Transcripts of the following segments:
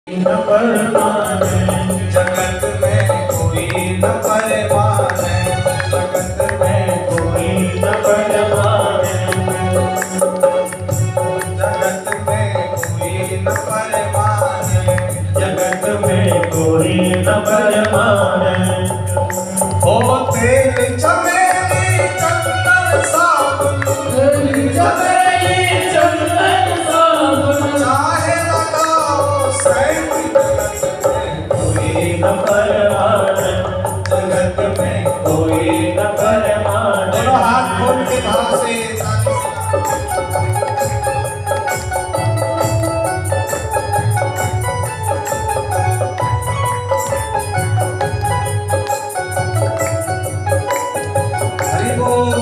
न परमाने, जगत में कोई न परमाने, जगत में कोई न परमाने, जगत में कोई न परमाने, जगत में कोई न परमाने। ओ तेल चमेली चंदन साबुन, तेल चमेली चंदन साबुन, चाहे लगाओ सैंत, जगत में कोई न परमाने, जगत में कोई न परमाने। दोनों हाथ खोल के भाव से हरि बोल।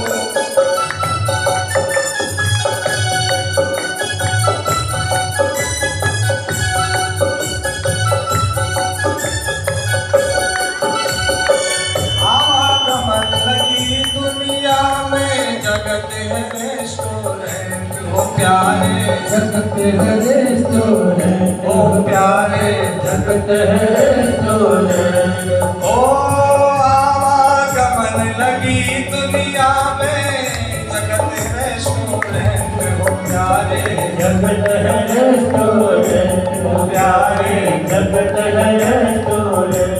आवागमन लगी दुनिया में, जगत है रेस्टोरेंट हो प्यारे, जगत है रेस्टोरेंट हो प्यारे, जगत है रेस्टोरेंट। ओ आवागमन लगी दुनिया में, जगत है रेस्टोरेंट हो प्यारे, जगत है रेस्टोरेंट हो प्यारे, जगत है रेस्टोरेंट।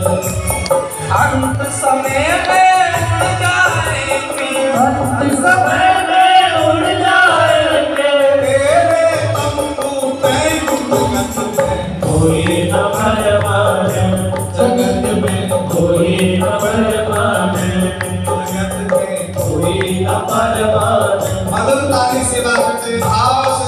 अंत समय में उड़ जाएंगे, अंत समय में उड़ जाएंगे, तेरे तंबू पे जगत में कोई न परमाने, जगत में कोई न परमाने, जगत में कोई न परमाने। मधुर ताली सेवा करते भाव से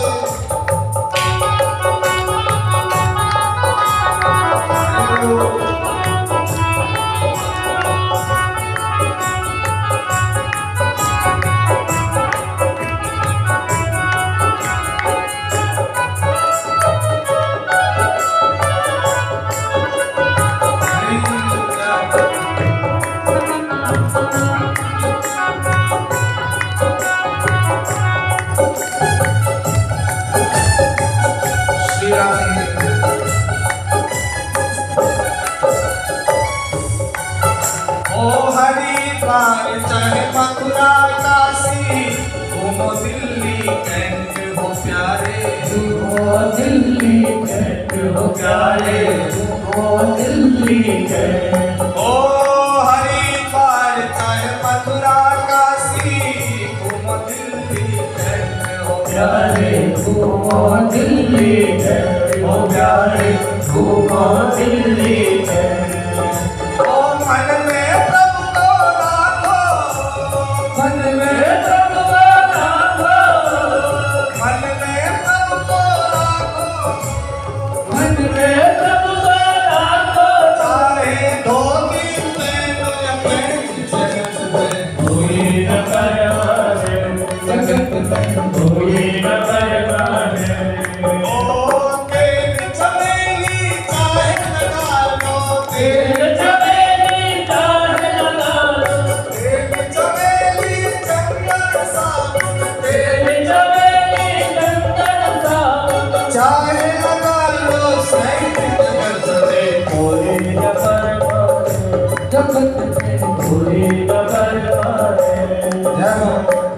चाहे मथुरा काशी, घूमो दिल्ली कैंट हो प्यारे, घूमो दिल्ली कैंट हो प्यारे, घूमो दिल्ली कैंट। ओ हरिद्वार चाहे मथुरा काशी, घूमो दिल्ली कैंट हो प्यारे, घूमो दिल्ली कैंट हो प्यारे, घूमो दिल्ली कैंट। ओ मन में प्रभु को राखो, मन में प्रभु को राखो, मन में प्रभु को राखो, मन में प्रभु को राखो, चाहे धोती पहनो या पैंट, जगत में कोई न परमाने, जगत में कोई न परमाने। ओ तेल चमेली चाहे लगा लो, तेल चमेली चाहे लगा लो, तेल चमेली चंदन साबुन, तेल चमेली चंदन साबुन, चाहे लगा लो सैंत, जगत में कोई न परमाने, जगत में कोई न परमाने। जय हो।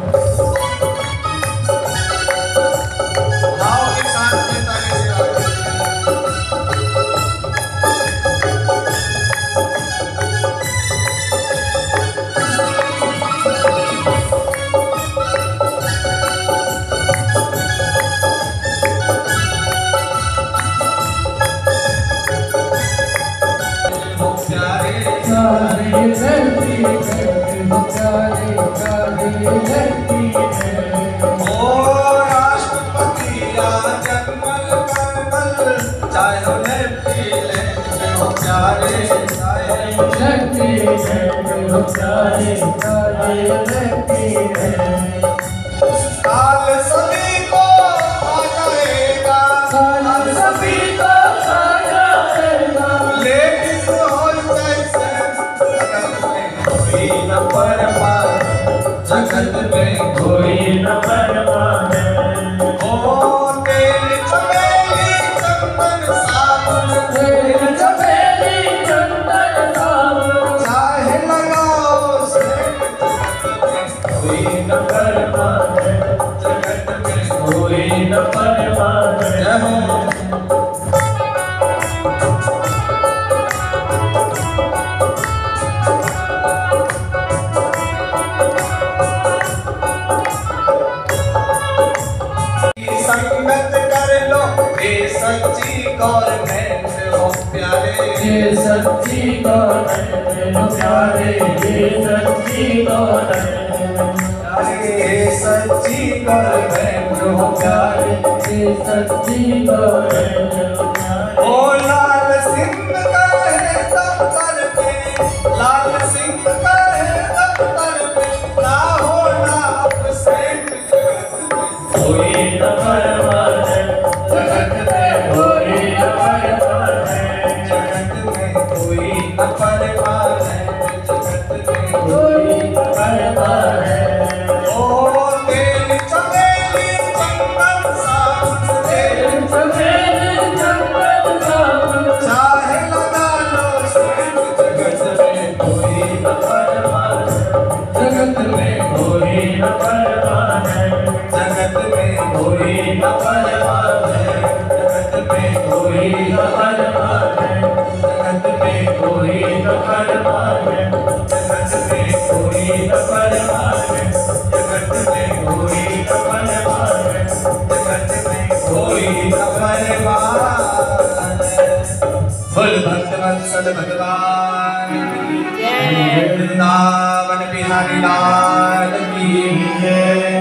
भाव के साथ में ताली से हो प्यारे, प्यारे धरती है, प्यारे प्यारे धरती है। ओ राष्ट्रपति या जन्मल करमल, चाहे हो लेफ्टिनेंट हो प्यारे, चाहे लेफ्टिनेंट हो प्यारे, प्यारे लेफ्टिनेंट। काल सभी को आ जाएगा, काल सभी को आ जाएगा, लेडीज हो जैसे, जगत में कोई न परमाने, जगत में कोई न परमाने। ओ तेल चमेली चंदन साबुन, गवर्नमेंट हो प्यारे, ये सच्ची गवर्नमेंट हो प्यारे, ये सच्ची गवर्नमेंट हो प्यारे, ये सच्ची गवर्नमेंट हो प्यारे, ये सच्ची गवर्नमेंट हो प्यारे। ओ लाल सिंह का है दफ्तर पे, लाल सिंह का है दफ्तर पे, ना हो ना absent जगत में कोई न परवाह है, जगत में कोई न परवाह है, जगत में कोई न परवाह है, जगत में कोई न परवाह है। ओ तेल चमेली चंदन साबुन तेल सफेद चंदन साबुन चाहे लगा लो सेंट, जगत में कोई न परवाह है, जगत में कोई न परवाह है, जगत में कोई न परवाह है, जगत में कोई न परवाह है, जगत में कोई न परवाह है, जगत में कोई न परवाह है, जगत में कोई न परवाह है, जगत में कोई न परवाह है। बोल भक्तवत्सल भगवान की, वृंदावन बिहारी लाल की जय।